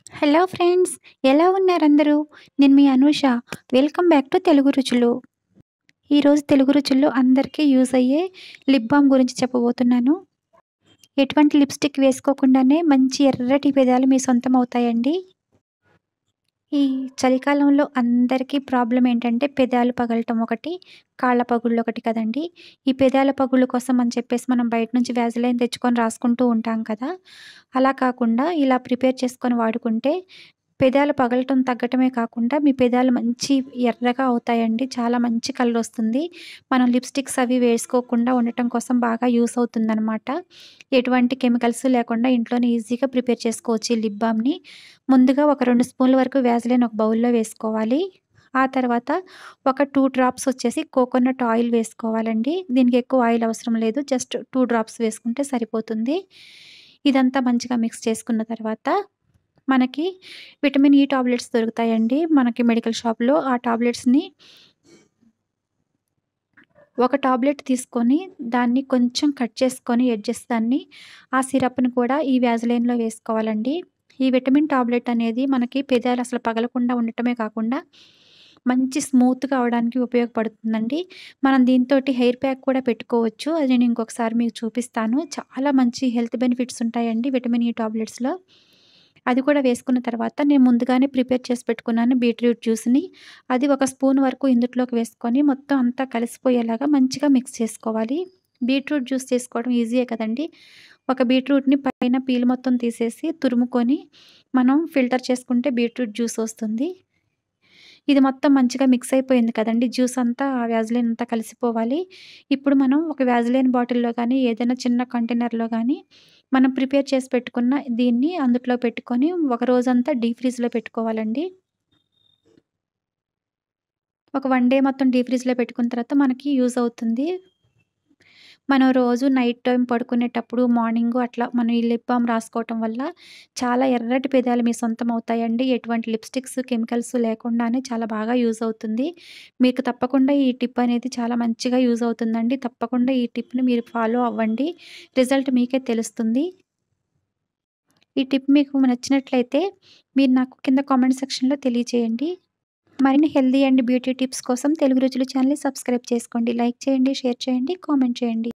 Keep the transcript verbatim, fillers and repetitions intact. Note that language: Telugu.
హలో ఫ్రెండ్స్, ఎలా ఉన్నారందరూ? నేను మీ Anusha. Welcome back to Telugu Ruchulu. ఈరోజు తెలుగు రుచుల్లో అందరికీ యూజ్ అయ్యే లిప్ బామ్ గురించి చెప్పబోతున్నాను. ఎటువంటి లిప్‌స్టిక్ వేసుకోకుండానే మంచి ఎర్రటి పెదాలు మీ సొంతం అవుతాయండి. ఈ చలికాలంలో అందరికీ ప్రాబ్లమ్ ఏంటంటే పెదాలు పగలటం ఒకటి, కాళ్ళ పగుళ్ళు ఒకటి కదండీ! ఈ పెదాల పగుళ్ళు కోసం అని చెప్పేసి మనం బయట నుంచి వేజలైన్ తెచ్చుకొని రాసుకుంటూ ఉంటాం కదా! అలా కాకుండా ఇలా ప్రిపేర్ చేసుకొని వాడుకుంటే పెదాలు పగలటం తగ్గటమే కాకుండా మీ పెదాలు మంచి ఎర్రగా అవుతాయండి. చాలా మంచి కలరొస్తుంది. మనం లిప్‌స్టిక్స్ అవి వేసుకోకుండా ఉండటం కోసం బాగా యూజ్ అవుతుందనమాట. ఎటువంటి కెమికల్స్ లేకుండా ఇంట్లోనే ఈజీగా ప్రిపేర్ చేసుకోవచ్చు ఈ లిప్ బామ్‌ని. ముందుగా ఒక రెండు స్పూన్ల వరకు వేజలైన్ ఒక బౌల్‌లో వేసుకోవాలి. ఆ తర్వాత ఒక రెండు డ్రాప్స్ వచ్చేసి కోకోనట్ ఆయిల్ వేసుకోవాలండి. దీనికి ఎక్కువ ఆయిల్ అవసరం లేదు. జస్ట్ రెండు డ్రాప్స్ వేసుకుంటే సరిపోతుంది. ఇదంతా మంచిగా మిక్స్ చేసుకున్న తర్వాత మనకి విటమిన్ ఈ టాబ్లెట్స్ దొరుకుతాయండి మనకి మెడికల్ షాప్‌లో. ఆ టాబ్లెట్స్‌ని ఒక టాబ్లెట్ తీసుకొని దాన్ని కొంచెం కట్ చేసుకొని ఎడ్జెస్ దాన్ని ఆ సిరప్‌ని కూడా ఈ వేజలైన్‌లో వేసుకోవాలండి. ఈ విటమిన్ టాబ్లెట్ అనేది మనకి పెదాలు అసలు పగలకుండా ఉండటమే కాకుండా మంచి స్మూత్‌గా అవ్వడానికి ఉపయోగపడుతుందండి. మనం దీనితోటి హెయిర్ ప్యాక్ కూడా పెట్టుకోవచ్చు. అది నేను ఇంకొకసారి మీకు చూపిస్తాను. చాలా మంచి హెల్త్ బెనిఫిట్స్ ఉంటాయండి విటమిన్ ఈ టాబ్లెట్స్‌లో. అది కూడా వేసుకున్న తర్వాత నేను ముందుగానే ప్రిపేర్ చేసి పెట్టుకున్నాను బీట్రూట్ జ్యూస్‌ని. అది ఒక స్పూన్ వరకు ఇందుట్లోకి వేసుకొని మొత్తం అంతా కలిసిపోయేలాగా మంచిగా మిక్స్ చేసుకోవాలి. బీట్రూట్ జ్యూస్ చేసుకోవడం ఈజీయే కదండీ! ఒక బీట్రూట్‌ని పైన పీల్ మొత్తం తీసేసి తురుముకొని మనం ఫిల్టర్ చేసుకుంటే బీట్రూట్ జ్యూస్ వస్తుంది. ఇది మొత్తం మంచిగా మిక్స్ అయిపోయింది కదండీ! జ్యూస్ అంతా ఆ వేజలైన్ అంతా కలిసిపోవాలి. ఇప్పుడు మనం ఒక వేజలైన్ బాటిల్‌లో గానీ, ఏదైనా చిన్న కంటైనర్‌లో గానీ మనం ప్రిపేర్ చేసి పెట్టుకున్న దీన్ని అందుట్లో పెట్టుకొని ఒక రోజంతా డీప్ ఫ్రిడ్జ్‌లో పెట్టుకోవాలండి. ఒక వన్ డే మొత్తం డీప్ ఫ్రిడ్జ్‌లో పెట్టుకున్న తర్వాత మనకి యూజ్ అవుతుంది. మనం రోజు నైట్ టైమ్ పడుకునేటప్పుడు, మార్నింగు అట్లా మనం ఈ లిప్ బామ్ రాసుకోవటం వల్ల చాలా ఎర్రటి పెదాలు మీ సొంతం అవుతాయండి. ఎటువంటి లిప్‌స్టిక్స్, కెమికల్స్ లేకుండానే చాలా బాగా యూజ్ అవుతుంది. మీకు తప్పకుండా ఈ టిప్ అనేది చాలా మంచిగా యూజ్ అవుతుందండి. తప్పకుండా ఈ టిప్‌ని మీరు ఫాలో అవ్వండి. రిజల్ట్ మీకే తెలుస్తుంది. ఈ టిప్ మీకు నచ్చినట్లయితే మీరు నాకు కింద కామెంట్ సెక్షన్‌లో తెలియచేయండి. మరిన్ని హెల్తీ అండ్ బ్యూటీ టిప్స్ కోసం తెలుగు రుచులు ఛానెల్‌ని సబ్స్క్రైబ్ చేసుకోండి. లైక్ చేయండి, షేర్ చేయండి, కామెంట్ చేయండి.